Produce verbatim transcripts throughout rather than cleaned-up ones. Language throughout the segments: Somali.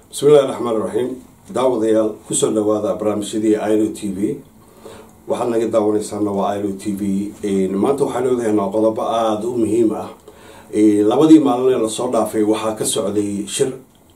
بسم الله الرحمن الرحيم. دعوة ديال كسر دعوة برامجي آيلو تي في وحنا قد دعونا سنة وآيلو تي في ما أنتوا حلو هنا قضاء عاد مهمة لبدي معلنا للصعدة في وحاك السعودي شر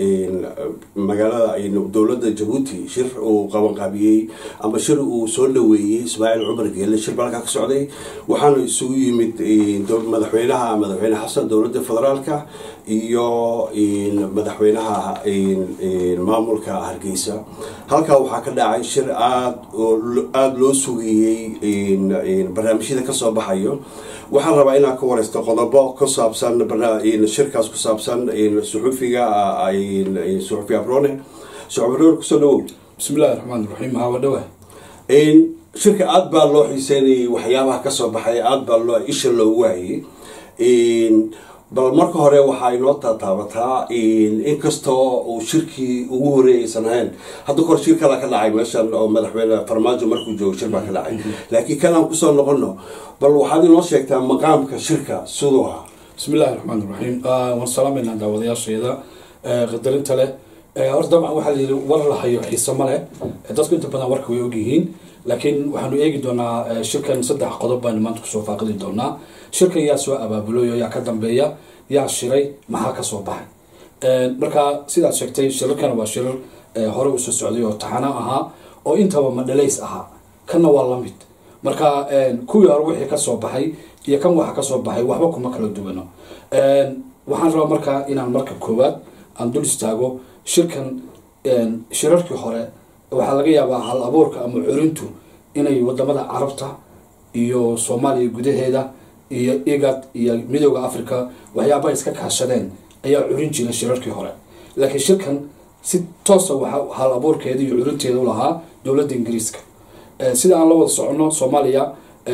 مجال إنه دولة جيبوتي شر وقوان قابيي أما شر وسولوي سباع العمر قال شر بالك السعودي وحنا يسوي مد دول مدحوينها مدحوين حسن دولة الفدرالكا iyo in madaxweynaha in maamulka Hargeysa halka waxa ka dhacay shir aad aad loo sugayay in in barnaamijyada ka soo baxayo waxaan rabaa inaan ka wareysto qodobo ku saabsan in shirkaas ku saabsan in suxufiga ay suxufi abrone suxufi ku soo dhawow bismillaahir rahmaanir rahiim ha wadawa in shirka aad baa loo xiiseeyay waxyaabaha ka soo baxay aad baa loo isha loo waayay in bal marka hore waxa inoo taabtaa in inkastoo uu shirkii ugu horeeysan ahayn hadda kor shirka la ka dhacay meeshan oo madaxweyne farmaajo markuu joogo shir baa ka dhacay laakiin kan aan ku soo noqono bal waxaad inoo sheegtaa maqaamka shirka suduha bismillaahir rahmaanir rahiim wa salaamayna daawadayaasheeda qadarinta leh horta dabcan waxa la war la hayo xiiso male dadku inta badan warka way og yihiin laakiin waxaanu eegi doonaa shirkan saddex qodob baan maanta ku soo faaqidi doonaa shirkan yaa soo abaabulay yaa ka dambeeya yaa shiray maxaa ka soo baxay marka sidaad sheegtay shirkan waa shirar hore u soo socday oo taxana ahaa oo intaba madhaleys ahaa kana waa la mid marka kuwii hore wixii ka soo baxay iyo kan waxa ka soo baxay waxba kuma kala duwano waxaan rabaa marka inaan marka koowaad aan dul istaago shirkan shirarkii hore waxaa laga yaabaa hal abuurka ama curintu inay wadamada carabta iyo Soomaaliya gudaheeda iyo igad iyo midowga Afrika waxyaabo iska kaashadeen ayaa curin jiray shirarkii hore laakiin shirkan si toos ah waxa hal abuurkeeda iyo curinteeda u lahaa dawladda Ingiriiska sida aan la wada socono Soomaaliya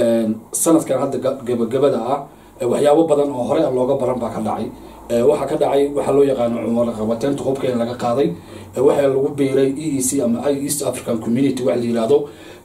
sanadkan hadda gabagabada ah waxyaabo badan oo hore looga baran baa ka dhacay waxa ka dhacay waxa loo yaqaan cumar qabateenta hubka laga qaaday waxa lagu beeray E E C ama East African Community wax la yiraahdo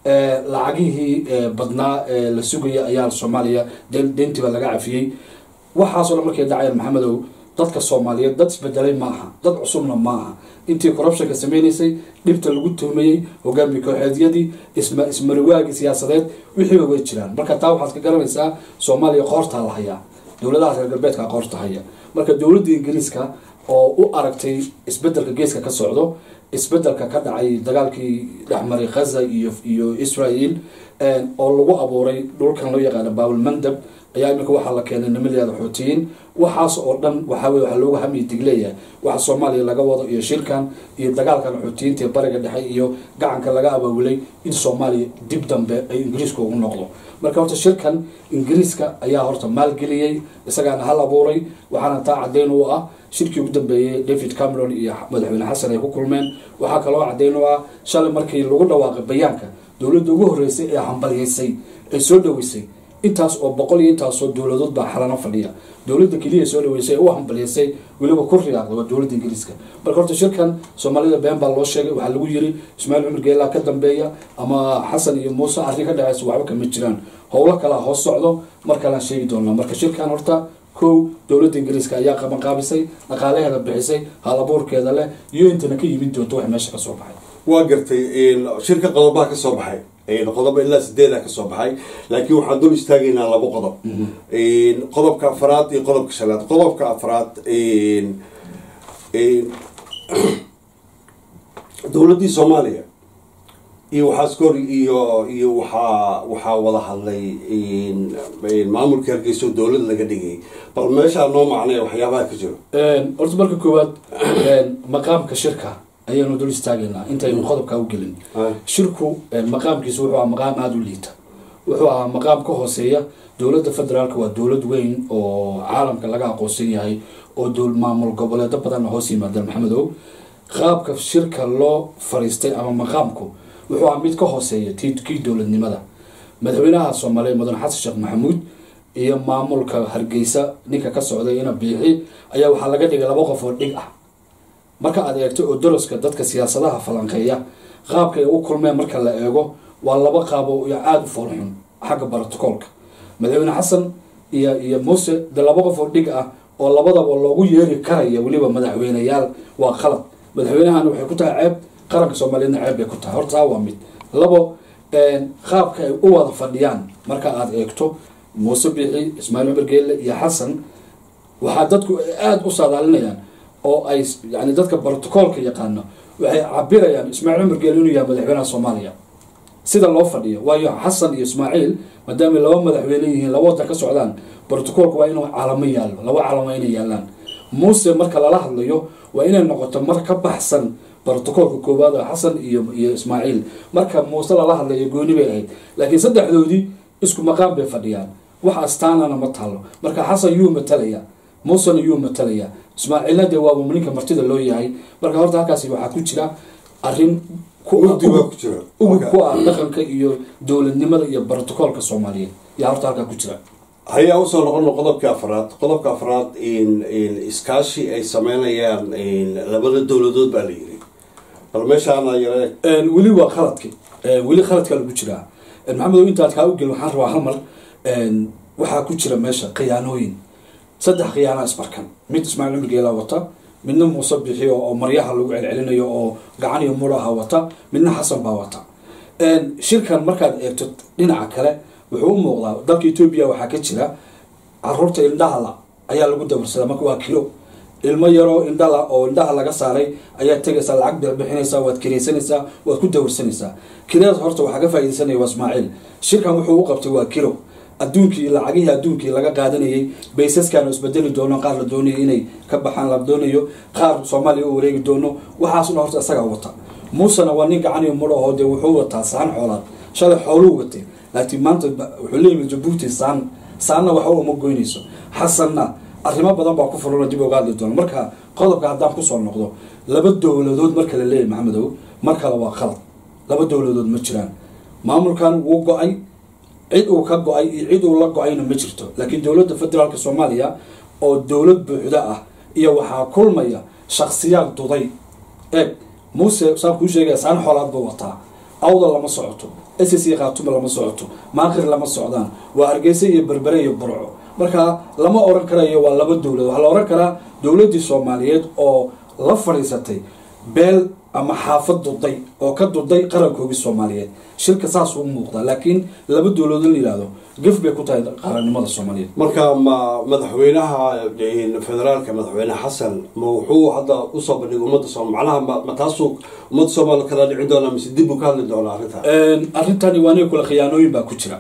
lacagihii badnaa la sugaya ayaa Soomaaliya deentiba laga cafiyay waxa soo markay dhacay Maxamedow dadka Soomaaliyeed dad isbedelay maaha dad cusubna maaha intii corruption ka sameeysay dhibta lagu tuumayay hogaamiye kooxeedyadii isma ismariwaagi siyaasadeed wixii way jiraan marka taa waxaad ka garanaysaa Soomaaliya qoorta la hayaa dawladaha reer galbeedka qoorta haya marka dawladda Ingiriiska oo u aragtay isbedelka geeska ka socdo isbedelka ka dhacay dagaalkii dhexmaray Gaza iyo iyo Israel oo lagu abuuray dhulkan loo yaqaan Bab al-Mandab ayaa imika waxa la keenay nimadeeda Xuutiyiin waxaas oo dhan waxa weey waxa loogu hamiy digleeyahay waxa Soomaaliya laga wado iyo shirkan iyo dagaalkan Xuutiyiinta bariga dhexe iyo gacanka laga abaabulay in Soomaaliya dib dambe ay Ingiriiska ugu noqdo marka horta shirkan Ingiriiska ayaa horta maalgeliyay isagana hal abuuray waxaana taa cadeyn u ah shirkii ugu dambeeyay David Cameron iyo madaxweyne Xasan ay ku kulmeen waxa kale oo cadeyn u ah shalay markii lagu dhawaaqay bayaanka dawladda ugu horeysay ee hambalyeysay ee soo dhaweysay intaas oo boqol iyo intaas oo dawladood baa xalana fadhiya dawladda kaliya soo dhaweysay oo hambalyeysay waliba ku riyaaqday dawladda Ingiriiska marka horta shirkan Soomaalida been baa loo sheegay waxa lagu yiri Ismaaciil Cumar Geela ka dambeeya ama Xasan iyo Muuse arrin ka dhacaysa waxba kama jiraan howlo kala hoos socdo marka la sheegi doono marka shirkan horta koo dawladda Ingiriiska ayaa qaban qaabisay dhaqaalaheeda bixisay hal abuurkeeda leh iyo intana ka yimid doonto wax meesha ka soo baxay waa gartay in shirka qodobaha ka soo baxay ee qodob ilaa sideed ka soo baxay laakiin waxaan dul istaagaynaa laba qodob in qodobka afraad iyo qodobka shanaad qodobka afraad in in dawladda Soomaaliya iyo waxa skor iyo iyo waxa waxa wada hadlay in maamulka Hargeysa dawladda laga dhigay bal meesha noo macnay waxyaabaha ka jiro een horta marka koowaad een maqaamka shirka ayaynu dul istaagaynaa intaynu qodobka u gelin shirku maqaamkiisu wuxuu ahaa maqaam aad u liita wuxuu ahaa maqaam ka hooseeya dawladda federaalka waa dawlad weyn oo caalamka laga aqoonsan yahay oo dawlad maamul goboleed badan hoos yimaada Maxamedow qaabka shirka loo fariistay ama maqaamku wuxuu ahaa mid ka hooseeya tii dawladnimada madaxweynaha Soomaaliya Mudane Xasan Sheekh Maxamuud iyo maamulka Hargeysa ninka ka socday ina biixi ayaa waxa laga dhigay laba qof oo dhig ah marka aad eegto oo daraska dadka siyaasadaha falanqeeya qaabka ay u kulmeen marka la eego waa laba qaab oo aad u foolxun xagga borotokolka madaxweyne Xasan iyo iyo Muuse de laba qof oo dhig ah oo labadaba loogu yeeri karaya waliba madaxweynayaal waa qalad madaxweynahana waxay ku tahay ceeb qaranka soomaaliyeedna ceeb bay ku tahay horta taa waa mid labo qaabka ay u wada fadhiyaan marka aad eegto muuse bixi ismaaciil cumar geelle iyo xasan waxaa dadku aada u saadaalinayaan oo ay yani dadka brotocoolka yaqaano waxay cabirayaan ismaaciil cumar geelle inuu yahay madaxweynaha soomaaliya sida loo fadhiyo waayo xasan iyo ismaaciil maadaama laba madaxweyne yihiin laba wadan ka socdaan brotocoolka waa inuu calamo yaallo laba calamo inay yaalaan muuse marka lala hadlayo waa inay noqoto mar ka baxsan brotocoolka koowaad oo xasan iyo iyo ismaaciil marka muuse lala hadlayo gooni bay ahayd laakiin saddexdoodii isku maqaan bay fadhiyaan wax astaanana ma taalo marka xasan yuu matalaya muusena yuu matalaya ismaaciilna dee waa ninka martida loo yahay marka horta halkaasi waxaa ku jira arrin ugub ku ah dhaqanka iyo dowladnimada iyo brotocoolka soomaaliyeed yaa horta halkaa ku jira hayaa usoo noqono qodobka afraad qodobka afraad iskaashi ay sameynayaan labada dowladood baa la yiri bal meeshaana yare weli waa khaladki weli khaladkaa lagu jiraa maxamedow intaad kaa u gelin waxaan rabaa hal mar waxaa ku jira meesha khiyaanooyin saddex khiyaana isbarkan mid ismaaciil cumar geelaa wata midna muuse bixi oo maryaha lagu celcelinayo oo gacan iyo muraha wata midna xasan baa wata shirkan markaad eegto dhinaca kale wuxuu u muuqdaa dalka etoobiya waxaa ka jira caruurta indhahala ayaa lagu dabarsadaa marka waa kilo ilmo yaroo indhala oo indhaha laga saaray ayaa tegaysaa lacag bixinaysaa waad kiraysanaysaa waad ku dawarsanaysaa kiradaas horta waxaa ka faaidaysanaya waa ismaaciil shirkan wuxuu u qabtay waa kilo adduunkii lacagihii adduunkii laga qaadanayay baysaskaana isbedeli doono qaar la doonayo inay ka baxaan la doonayo qaar soomaaliya u wareegi doono waxaasu dhan horta isagaa wata muusena waa nin gacan iyo mudho oo dee wuxuu wataa saan xoolaad shalay xooluu watay laakiin maanta wuxuu leeyahay jabuuti saan saanna waxba uma goynayso xasanna arrimo badan baa ku furana dib uga hadli doona marka qodobka haddaan kusoo noqdo laba dowladood marka la leeyahay maxamedow mar kale waa qalad laba dowladood ma jiraan maamulkan wuu go-ay cid uu ka go-ay iyo cid uu la go-ayna ma jirto laakiin dowladda federaalka soomaaliya oo dowlad buuxda ah iyo waxaa kulmaya shaksiyaad duday eeg muuse saan kuu sheegaya saan xoolaad buu wataa awda lama socoto s c khaatume lama socoto maaqir lama socdaan waa hargeysa iyo berbere iyo burco marka lama oran karayo waa laba dowlad waxaa la oran karaa dowladdii soomaaliyeed oo la fadhiisatay beel ama xaafad duday oo ka duday qarankoogii soomaaliyeed shirka saas u muuqdaa laakiin laba dowladood la yihahdo gaf bay ku tahay qarannimada soomaaliyeed marka ma madaxweynaha federaalka madaxweyne xasan ma wuxuu hadda usoo bandhigay ummadda soom macnaha ma taasuu ummadda soomaaliya kala dhicin doonaa mise dib uu ka hadli doonaa arrintaa arrintani waa aniga kule khiyaanooyin baa ku jira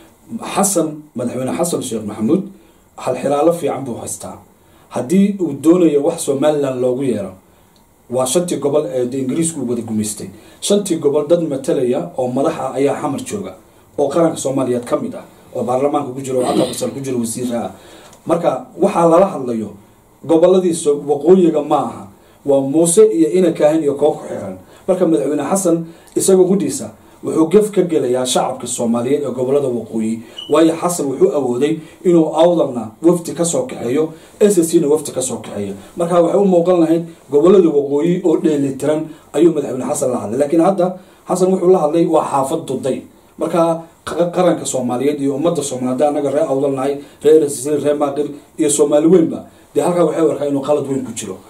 xasan madaxweyne xasan sheekh maxamuud halxiraalo fiican buu haystaa haddii uu doonayo wax somalilan loogu yeero waa shantii gobol ee ingiriisku wada gumaystay shantii gobol dad matalaya oo madaxa ayaa xamar jooga oo qaranka soomaaliyeed ka mid ah oo baarlamaanka ku jiro oo aqalka ku jiro wasiira ah marka waxaa lala hadlayo goboladiisa waqooyiga ma aha waa muuse iyo ina kaahin iyo koox ku xiran marka madaxweyne xasan isagoo gudhiisa wuxuu gaf ka gelayaa shacabka soomaaliyeed ee gobolada waqooyi waayo xasan wuxuu awooday inuu awdalna wafti kasoo kaxeeyo s c na wafti kasoo kaxeeyo marka waxay u muuqan lahayd gobolada waqooyi oo dheelitiran ayuu madaxweyne xasan la hadlay laakiin hadda xasan wuxuu la hadlay waa xaafad duday marka qaranka soomaaliyeed iyo ummadda soomaaliyeed anaga ree awdal nahay ree s ree maaqir iyo soomaali weynba dee halkaa waxay arkaa inuu qalad weyn ku jiro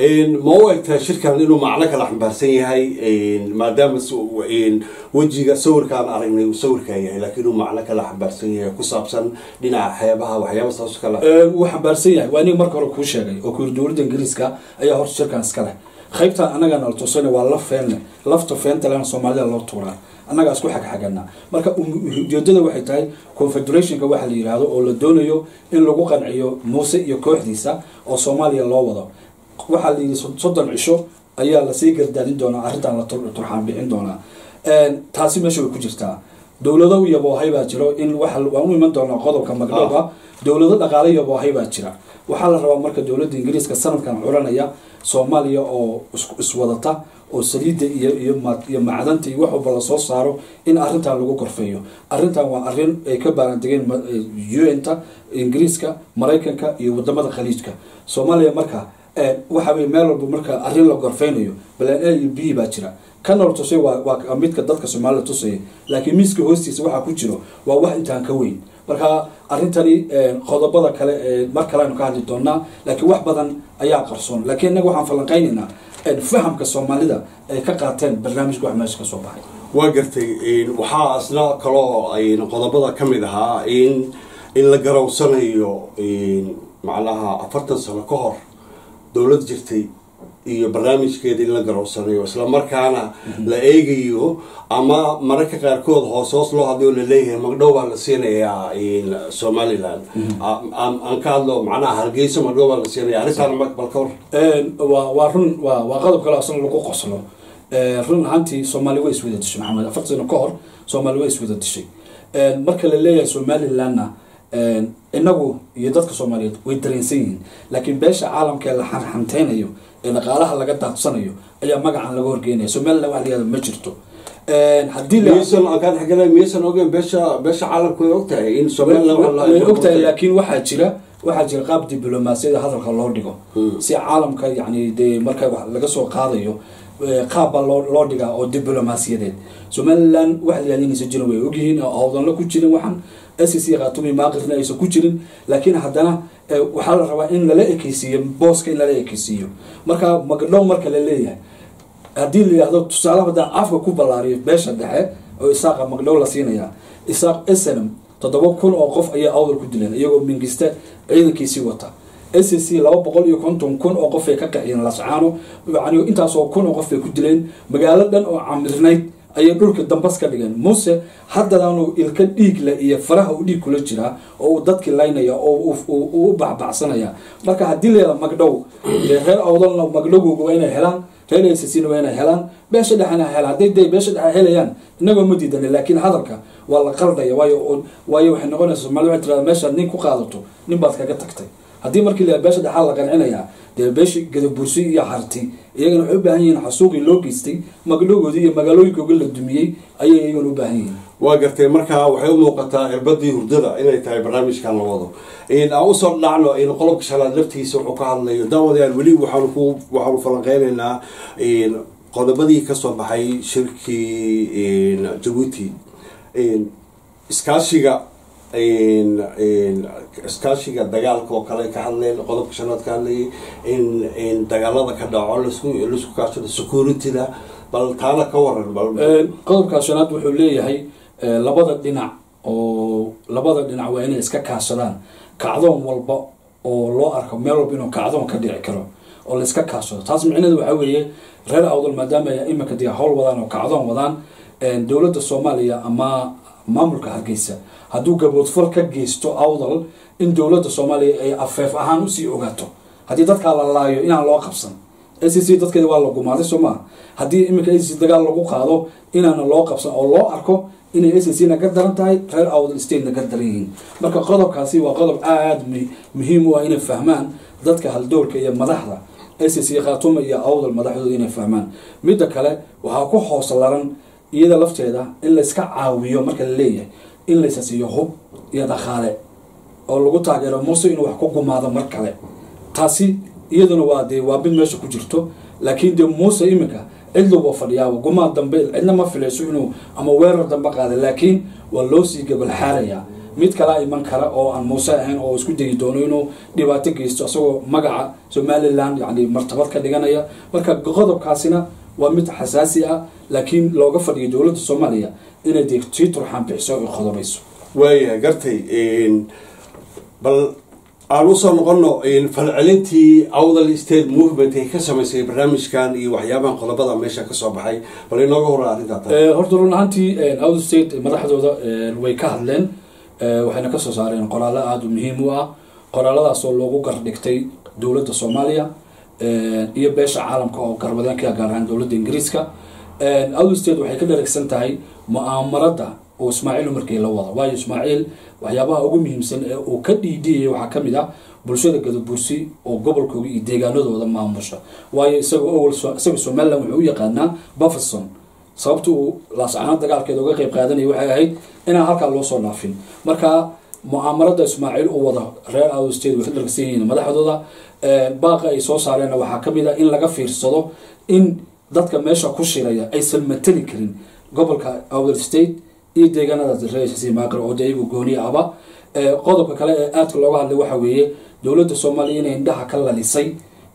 ma u egtahay shirkan inuu macno kala xambaarsan yahay maadaama wejiga sawirkaan aragnay uu sawirkaa yahay laakiin uu macno kala xambaarsan yahay ku saabsan dhinaca xeebaha waxyaaba saas kale wuu xambaarsan yahay waa aniga marka hore kuu sheegay oo kuyiri dowladda ingiriiska ayaa horta shirkan iska leh qaybta anagana la tusana waa laf feen leh lafta feenta lehna soomaalida loo tuuraa annagaa isku xagxagana marka ujeedada waxay tahay confederationka waxa la yidhaahdo oo la doonayo in lagu qanciyo muuse iyo kooxdiisa oo soomaaliya loo wado waxaa la yidhi soddon cisho ayaa lasii gardaadin doonaa arrintan la turxaan bixin doonaa taasi meesha way ku jirtaa dowlado yaboohay baa jiro in waan u iman doonaa qodobka magdhowga dowlado dhaqaale yaboohay baa jira waxaa la rabaa marka dowladda ingiriiska sanadkan curanaya soomaaliya oo iswadata oo saliidda iyo iyo macdanta iyo wax walba lasoo saaro in arrintan lagu gorfeeyo arrintan waa arrin ay ka baarandegeen u n ta ingiriiska maraykanka iyo wadamada khaliijka soomaaliya marka waxa wey meel walba marka arrin la gorfeynayo balan a iyo b baa jira kana la tusay waa midka dadka soomaalida tusaya laakiin miiska hoostiisa waxaa ku jiro waa wax intaan ka weyn marka arrintani qodobada kale mar kale aynu ka hadli doonaa laakiin wax badan ayaa qarsoon laakiin innaga waxaan falanqaynaynaa fahamka soomaalida ay ka qaateen barnaamijka wax meesha ka soo baxay waa gartay waxaa asna kaloo qodobada ka mid ahaa in in la garawsanayo macnaha afartan sano ka hor dowlad jirtay iyo barnaamijkeeda in la garawsanayo isla markaana la eegayo ama mararka qaarkood hoos hoos loo hadlayo la leeyahay magdhow baa la siinayaa Somaliland aan ka hadlo macnaha Hargeysa magdhow baa la siinayaa arrintan bal ka hor waa waa run waa waa qodob kale asna lagu qoslo run ahaantii Soomaali way iswada dishay Maxamed afartan sano ka hor Soomaali way iswada dishay marka la leeyahay Somalilandna inagu iyo dadka Soomaaliyeed way dareensan yihiin laakiin beesha caalamka la xanxanteynayo ee dhaqaalaha laga daadsanayo ayaa magacan laga horgeynaya Somaliland wax laga ma jirto hadii la miisan aan xagalay miisan ogeyn beesha beesha caalamku way ogtahay in Somaliland way ogtahay laakiin waxa jira waxa jira qaab diblomaasiyada hadalka loo dhigo si caalamka yani de marka wax laga soo qaadayo qaab loo loo dhiga oo diblomaasiyadeed Somaliland wax la yidhi jirin way ogyihiin oo awdan la ku jirin waxan S C qaatumi maaqirna aysan ku jirin laakiin haddana waxa la rabaa in la ekeysiyo booska in la ekeysiyo marka magdhow marka la leeyahay hadii la yiraahdo tusaale badan afka ku balaariyo beesha dhexe oo isaaqa magdhow la siinaya isaaq snm toddoba kun oo qof ayaa awdal ku dileen iyagoo mingista ciidankiisii wata S C laba boqol iyo konton kun oo qof ay ka qaciyeen lascaano yani intaas oo kun oo qof ay ku dileen magaalo dhan oo camirnayd ayay dhulka dambas ka dhigeen Muuse haddana ilka dhiig la iyo faraha u dhiig kula jira oo dadkii laynaya oo uu baxbaxsanaya marka hadii la magdhow reer awdalna magdhowgu waa inay helaan reer S C waa inay helaan beesha dhaxana helaan haday day beesha dhaxa helayaan inaga ma diidan laakiin hadalka waa la qaldaya waayo waayo waxay noqonaysaa Soomaaliya waxay tiraahdaa meesha nin ku qaadato nin baad kaga tagtay hadii markii la beesha dhaxa la qancinaya de beeshi gadabursi iyo harti iyagana waxay u baahan yihiin xasuuqi loo geystay magdhowgoodii iyo magaalooyinkooda la dumiyay ayay iyagana u baahan yihiin waa gartay marka waxay u muuqataa irbadii hurdada inay tahay barnaamijkan la wado in aan u soo dhacno in qolobka shalaad laftiisa wuxuu ka hadlayo daawadayaan weli waxaan ku waxaan falanqeynaynaa in qodobadii ka soo baxay shirkii in Djibouti in iskaashiga in in iskaashiga dagaalka oo kale ka hadleen qodobka shanaad ka hadlayay in in dagaalada ka dhaco la isku la isku kaashado security-da bal taana ka waran bal qodobka shanaad wuxuu leeyahay labada dhinac oo labada dhinac waa inay iska kaashadaan kacdoon walba oo loo arko meel walba inuu kacdoon ka dhici karo oo la iska kaashado taas micnaheedu waxa weeye reer awdal maadaama ay imika diya hawl wadaan oo kacdoon wadaan dowladda Soomaaliya ama maamulka Hargeysa hadduu gaboodfur ka geysto awdal in dowladda Soomaaliya ay afeef ahaan u sii ogaato haddii dadka la laayo inaan loo qabsan S C dadkeeda waa la gumaaday Soomaa haddii imika S C dagaal lagu qaado inaan loo qabsan oo loo arko inay S C na ka daran tahay reer awdal state na ka daran yihiin marka qodobkaasi waa qodob aad muhiim u ah inay fahmaan dadka haldoorka iyo madaxda S C qaatuma iyo awdal madaxdooda inay fahmaan midda kale waxa ku hoos laran iyada lafteeda in la iska caawiyo marka la leeyahay in la siiyo hub iyo dhaqaale oo lagu taageero Muuse inuu wax ku gumaado mar kale taasi iyaduna waa de waa mid meesha ku jirto laakiin de Muuse imika cid loo fadhiyaa gumaad dambe cidna ma filayso inuu ama weerar dambe qaado laakiin waa loo sii gabal xaaraya mid kale iman kara oo aan Muuse ahayn oo isku dayi doono inuu dhibaato geysto asagoo magaca Somaliland yani martabad ka dhiganaya marka qodobkaasina waa mid xasaasi ah laakiin looga fadhiyo dowladda Soomaaliya inay deegto turxan bixiso oo qodobayso way gartay in bal aan soo noqono in falcelintii awdal state movement ay ka sameysay barnaamijkan iyo waxyaabahan qodobada meesha ka soo baxay bal inooga hor arrinta ee horta run ahaantii awdal state madaxdooda way ka hadleen waxayna ka soo saareen qoraalo aad u muhiim u ah qoraaladaas oo loogu gardhigtay dowladda Soomaaliya iyo beesha caalamka oo garbadanka gaar ahaan dowladda Ingiriiska awdal state waxay ka dheregsan tahay mu'aamarada oo Ismaaciil markii la wada waayo Ismaaciil waxyaabaha ugu muhiimsan ee uu ka dhiidiyay waxa kamid ah bulshada gadabursi oo gobolkooda iyo deegaanadooda maamusha waayo isagoo awal isaga Somaliland wuxuu u yaqaanaa Bafferson sababtu laascana dagaalkeeda uga qayb qaadanay waxay ahayd inaan halka loo soo dhaafin marka mu'aamarada Ismaaciil oo wada reer awdal state waxay dheregsan yihiin madaxdooda baaqa ay soo saareen waxa kamid ah in laga fiirsado in dadka meesha ku shiraya aysan matali karin gobolka awdal state iyo deegaanada reerkiisa maaqar oo deegaanka gooni aba qodobka kale ee aad looga hadlay waxa weeye dowladda Soomaaliya inay indhaha ka lalisay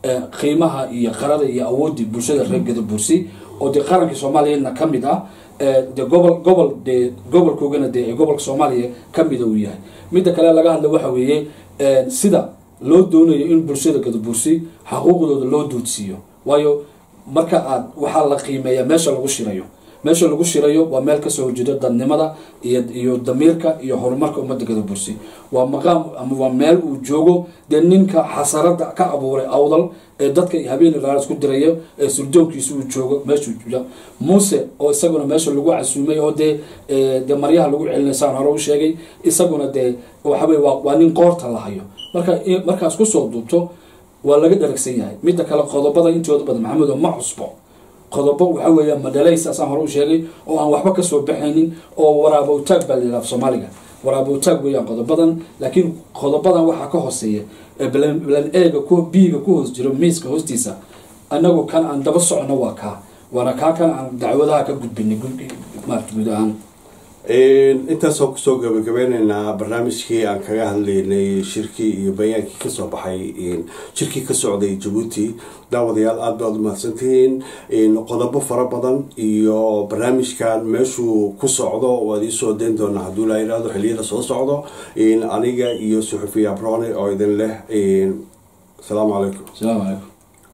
qiimaha iyo qarada iyo awoodii bulshada reer Gadabursi oo de qaranka Soomaaliyeedna kamid ah de gobol gobol de gobolkoogana de gobolka Soomaaliya kamid uu yahay mid kale laga hadlo waxa weeye sida loo doonayo in bulshada Gadabursi xuquuqdooda loo doodsiyo waayo marka aad waxa la qiimeeyaa meesha lagu shirayo meesha lagu shirayo waa meel ka soo jeeda dadnimada iyo iyo damiirka iyo horumarka ummadda Gadabursi waa maqaam ama waa meel uu joogo de ninka xasarada ka abuuray awdal ee dadka habeen raar isku dirayo ee surdoonkiisu uu joogo meesha uu Muuse oo isaguna meesha lagu casuumay oo de de maryaha lagu celinaysan hore u sheegay isaguna de waxa way waa nin qoorta la hayo marka markaas ku soo duubto waa laga dharagsan yahay mid kale qodobada intooda badan Maxamed oo ma cusbo qodobo waxa weeye madalays asaan hore u sheegay oo aan waxba ka soo baxaynin oo waraabo taag bal Soomaaliga waraabo taag weeyaan qodobadan laakiin qodobadan waxa ka hooseeya bilan bilan eega ku biiga ku hoos jiro miiska hoostiisa anagu kan aan daba socono waa ka wana ka kan aan dacwadaha ka gudbinay guudaan intaas oo kusoo gabagabeynayna barnaamijkii aan kaga hadlaynay shirkii iyo bayaankii ka soo baxay shirkii ka socday Djibouti daawadayaal aad baad u mahadsantihiin qodobo fara badan iyo barnaamijkan meeshuu ku socdo oo ay soo deyn doona hadduu la yiraahdo xiliyada soo socdo aniga iyo suxufiya Abrone oo idin leh salaamu calaykum salaamu calaykum